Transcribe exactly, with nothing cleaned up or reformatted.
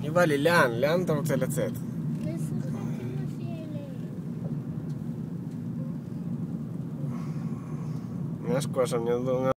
יובלי, לאן? לאן אתה רוצה לצאת? לשחק עם השלג. Знаешь, Коша, мне